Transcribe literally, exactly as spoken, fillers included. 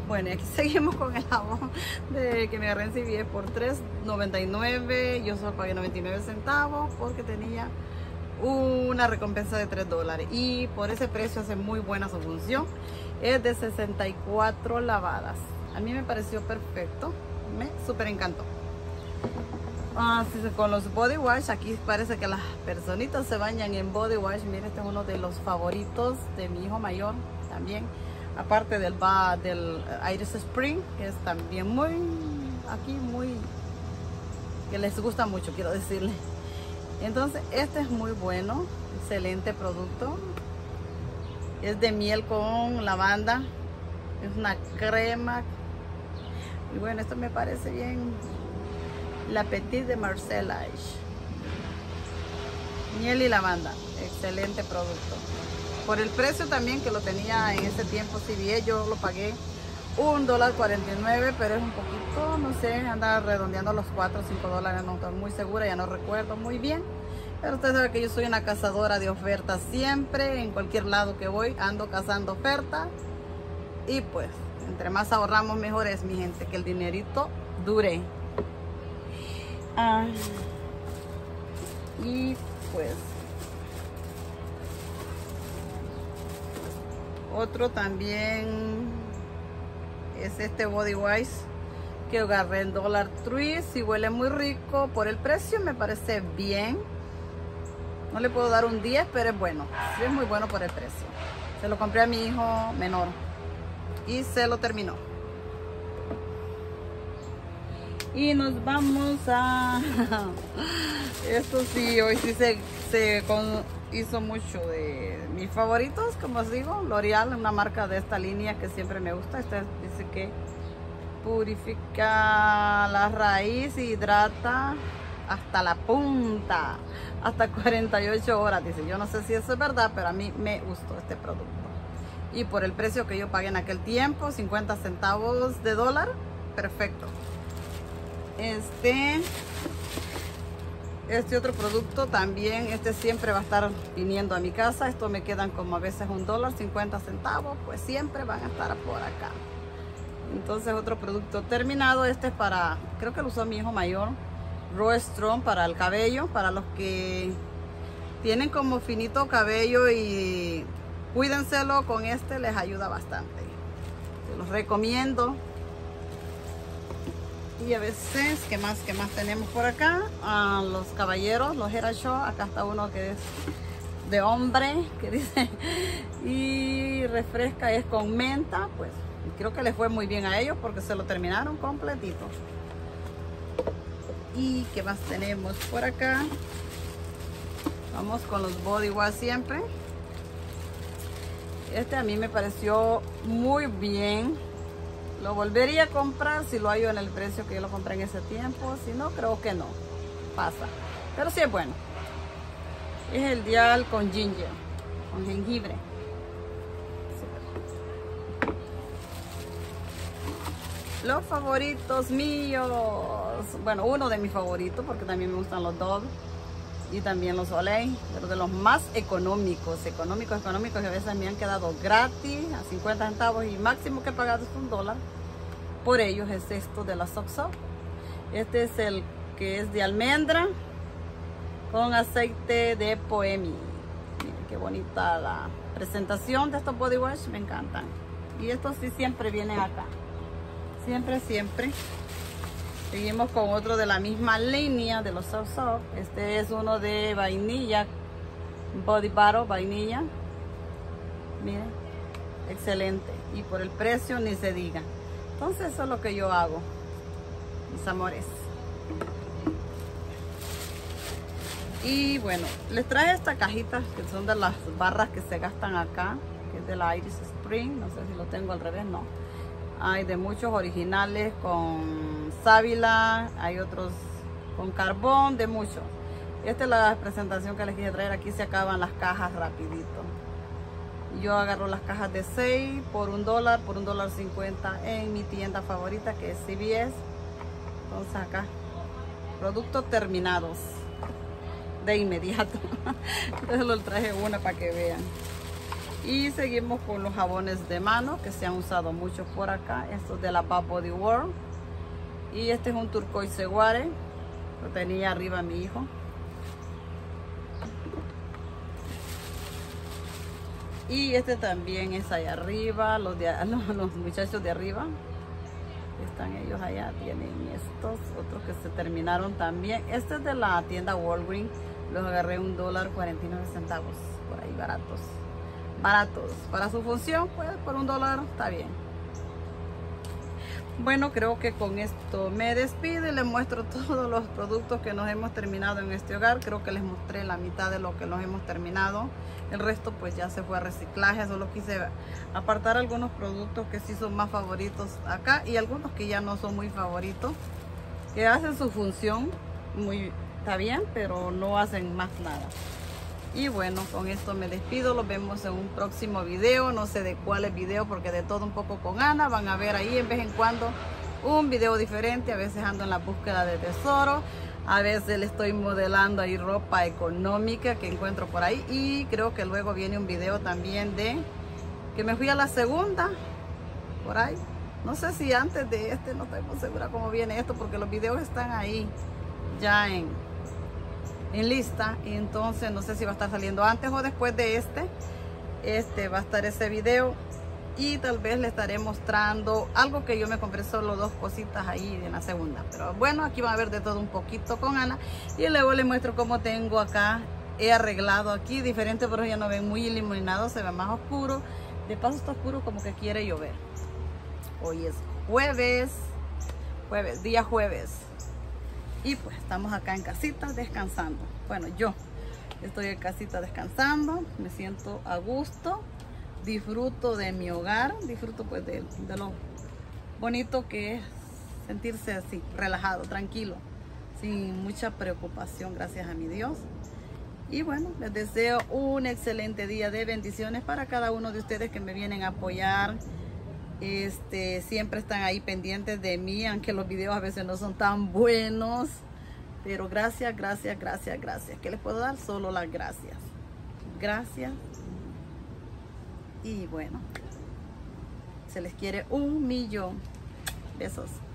Bueno, y aquí seguimos con el jabón de que me agarré en C V S por tres noventa y nueve. Yo solo pagué noventa y nueve centavos porque tenía una recompensa de tres dólares. Y por ese precio hace muy buena su función. Es de sesenta y cuatro lavadas. A mí me pareció perfecto. Me súper encantó. Así que con los body wash, aquí parece que las personitas se bañan en body wash. Miren, este es uno de los favoritos de mi hijo mayor también. Aparte del, del Iris Spring, que es también muy, aquí muy, que les gusta mucho, quiero decirle. Entonces, este es muy bueno, excelente producto. Es de miel con lavanda, es una crema. Y bueno, esto me parece bien. La Petite de Marcellage. Miel y lavanda, excelente producto. Por el precio también que lo tenía en ese tiempo C V S, yo lo pagué un dólar cuarenta y nueve, pero es un poquito, no sé, anda redondeando los cuatro o cinco dólares, no estoy muy segura, ya no recuerdo muy bien. Pero usted sabe que yo soy una cazadora de ofertas siempre, en cualquier lado que voy, ando cazando ofertas. Y pues, entre más ahorramos mejor es, mi gente, que el dinerito dure. Ah, y pues... Otro también es este body wash que agarré en Dollar Tree. Si huele muy rico, por el precio me parece bien. No le puedo dar un diez, pero es bueno. Sí, es muy bueno por el precio. Se lo compré a mi hijo menor y se lo terminó. Y nos vamos a... Esto sí, hoy sí se, se con... hizo mucho de mis favoritos, como os digo, L'Oreal, una marca de esta línea que siempre me gusta. Esta dice que purifica la raíz, hidrata hasta la punta, hasta cuarenta y ocho horas, dice. Yo no sé si eso es verdad, pero a mí me gustó este producto. Y por el precio que yo pagué en aquel tiempo, cincuenta centavos de dólar, perfecto. Este... Este otro producto también, este siempre va a estar viniendo a mi casa. Esto me quedan como a veces un dólar, cincuenta centavos, pues siempre van a estar por acá. Entonces otro producto terminado, este es para, creo que lo usó mi hijo mayor, Raw Strong, para el cabello, para los que tienen como finito cabello, y cuídenselo con este, les ayuda bastante. Se los recomiendo. Y a veces, ¿qué más? ¿Qué más tenemos por acá? Ah, los caballeros, los Head and Shoulders. Acá está uno que es de hombre, que dice, y refresca, es con menta. Pues creo que les fue muy bien a ellos porque se lo terminaron completito. ¿Y qué más tenemos por acá? Vamos con los body wash siempre. Este a mí me pareció muy bien. Lo volvería a comprar si lo hallo en el precio que yo lo compré en ese tiempo. Si no, creo que no pasa, pero sí es bueno. Es el Dial con ginger, con jengibre. Los favoritos míos, bueno, uno de mis favoritos, porque también me gustan los Dove y también los Olay, pero de los más económicos, económicos, económicos, que a veces me han quedado gratis a cincuenta centavos, y máximo que he pagado es un dólar por ellos, es esto de la Soap Soap. Este es el que es de almendra con aceite de Poemi. Miren qué bonita la presentación de estos body wash, me encantan. Y estos sí siempre vienen acá, siempre, siempre. Seguimos con otro de la misma línea de los Soap Soap. Este es uno de vainilla, Body Butter, vainilla. Miren, excelente. Y por el precio ni se diga. Entonces eso es lo que yo hago, mis amores. Y bueno, les traje esta cajita que son de las barras que se gastan acá, que es de la Iris Spring. No sé si lo tengo al revés, no. Hay de muchos originales con sábila, hay otros con carbón, de muchos. Esta es la presentación que les quise traer. Aquí se acaban las cajas rapidito. Yo agarro las cajas de seis por un dólar, por un dólar cincuenta en mi tienda favorita, que es C V S. Entonces acá, productos terminados de inmediato. Entonces lo traje una para que vean. Y seguimos con los jabones de mano que se han usado mucho por acá. Estos de la Bath Body Works. Y este es un turquoise water. Lo tenía arriba mi hijo. Y este también es allá arriba. Los, de, los, los muchachos de arriba. Están ellos allá. Tienen estos. Otros que se terminaron también. Este es de la tienda Walgreens. Los agarré un dólar cuarenta y nueve centavos. Por ahí baratos. Baratos. Para su función, pues por un dólar está bien. Bueno, creo que con esto me despido y les muestro todos los productos que nos hemos terminado en este hogar. Creo que les mostré la mitad de lo que nos hemos terminado. El resto pues ya se fue a reciclaje. Solo quise apartar algunos productos que sí son más favoritos acá y algunos que ya no son muy favoritos, que hacen su función muy, está bien, pero no hacen más nada. Y bueno, con esto me despido. Los vemos en un próximo video. No sé de cuál es video, porque de todo un poco con Ana. Van a ver ahí en vez en cuando un video diferente. A veces ando en la búsqueda de tesoro. A veces le estoy modelando ahí ropa económica que encuentro por ahí. Y creo que luego viene un video también de que me fui a la segunda. Por ahí. No sé si antes de este, no estoy muy segura cómo viene esto, porque los videos están ahí ya en... en lista, y entonces no sé si va a estar saliendo antes o después de este. Este va a estar ese video y tal vez le estaré mostrando algo que yo me compré, solo dos cositas ahí en la segunda. Pero bueno, aquí van a ver de todo un poquito con Ana y luego les muestro cómo tengo acá. He arreglado aquí diferente, pero ya no ven muy iluminado, se ve más oscuro. De paso está oscuro, como que quiere llover. Hoy es jueves, jueves, día jueves. Y pues estamos acá en casita descansando. Bueno, yo estoy en casita descansando. Me siento a gusto. Disfruto de mi hogar. Disfruto pues de, de lo bonito que es sentirse así, relajado, tranquilo, sin mucha preocupación, gracias a mi Dios. Y bueno, les deseo un excelente día de bendiciones para cada uno de ustedes que me vienen a apoyar. Este, siempre están ahí pendientes de mí, aunque los videos a veces no son tan buenos, pero gracias, gracias, gracias, gracias. ¿Qué les puedo dar? Solo las gracias. Gracias. Y bueno, se les quiere un millón. Besos.